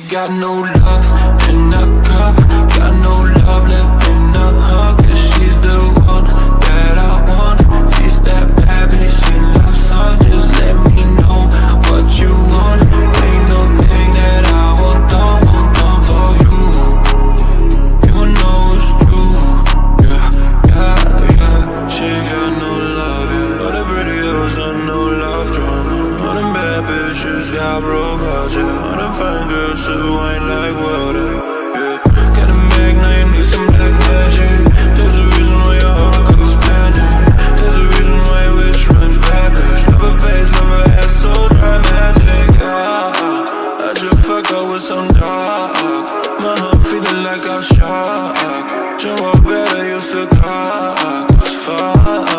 got no love in the cup, got no love left in the hug. Cause she's the one that I want. She's that bad bitch in love song. Just let me know what you want. Ain't no thing that I won't done for you. You know it's true. Yeah, yeah, yeah. She got no love, yeah. All the pretty girls got no love drama. All them bad bitches got broke hearts, yeah. All them fine girls who ain't like water, yeah. Got a mag, now you need some black magic. There's a reason why your heart goes panic. There's a reason why your wish runs bad, bitch. Love her face, love her hair, so dramatic, yeah. I just fuck up with some dog. My heart feeling like I'm shocked. Joe, I better used to call. It's far.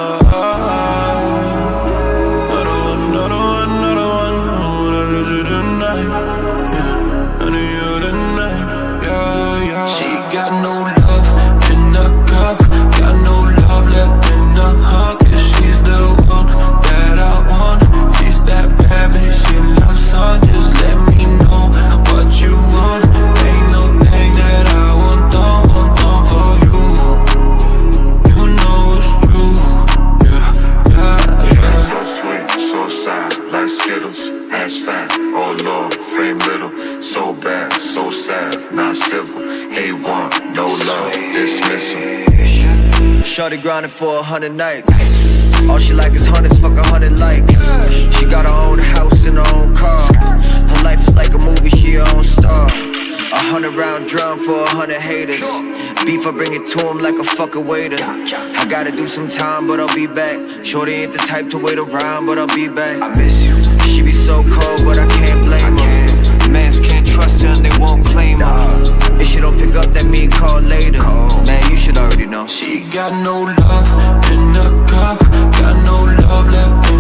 Got no love in the cup, got no love left in the hug. Cause she's the one that I want. She's that bad bitch in love song. Just let me know what you want. Ain't no thing that I won't done for you. You know it's true. Yeah, yeah, yeah. So sweet, so sad, like Skittles, ass fat, oh Lord, frame little. So bad, so sad, not civil. A1, no love, dismissal. Shorty grinding for 100 nights. All she like is hundreds, fuck 100 likes. She got her own house and her own car. Her life is like a movie, she her own star. 100 round drum for 100 haters. Beef, I bring it to him like a fucking waiter. I gotta do some time, but I'll be back. Shorty ain't the type to wait around, but I'll be back. I miss you. She be so cold, but I can't blame her. Mans can't trust her and they won't claim her. If she don't pick up, that mean call later. Man, you should already know. She got no love in the cup, got no love left in